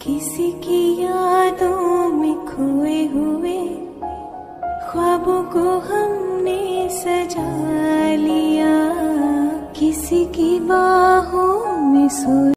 किसी की यादों में खोए हुए ख्वाबों को हमने सजा लिया, किसी की बाहों में सो